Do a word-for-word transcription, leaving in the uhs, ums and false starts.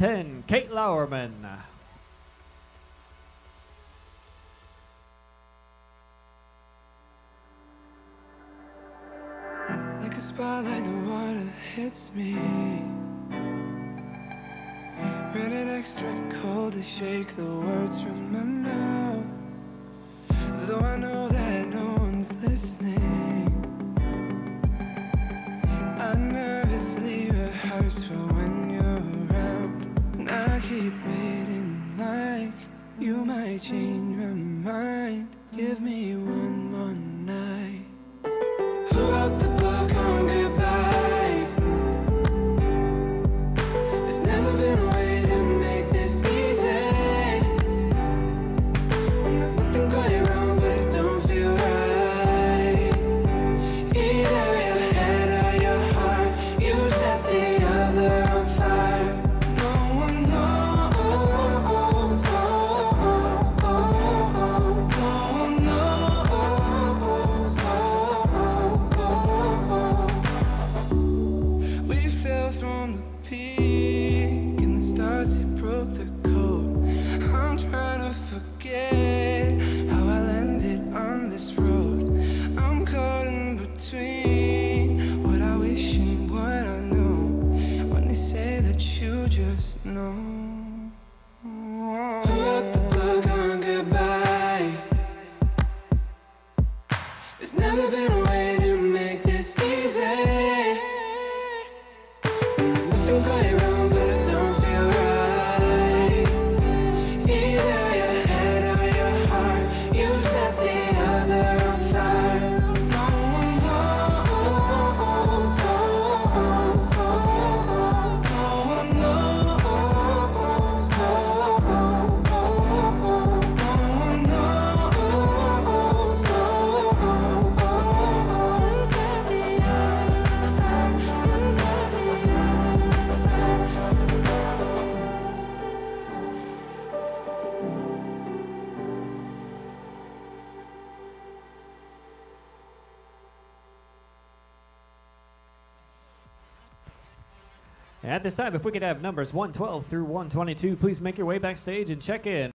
ten, Kate Lauerman. Like a spotlight, the water hits me. Running extra cold to shake the words from my mouth. Though I know that no one's listening, I nervously rehearse for when you're around. And I keep waiting like you might change my mind. Give me one more night. Who wrote the book on goodbye? There's never been a way to make this easy. And there's nothing going wrong, but it don't feel right. Either your head or your heart, you set the other on fire. No one knows, oh, oh, oh, oh. No one knows, oh, oh, oh. We fell from the peak, and the stars, it broke the code. I'm trying to forget how I landed on this road. I'm caught in between what I wish and what I know, when they say that you just know. Who wrote the book on goodbye? There's never been a way to make this easy. There's nothing going wrong, but it don't feel right. Either your head or your heart, you set the other on fire. No one knows, oh, oh, oh, oh. No one knows, oh, oh, oh, oh. No one knows, oh, oh, oh. You set the other on fire. You set the other on At this time, if we could have numbers one twelve through one twenty-two, please make your way backstage and check in.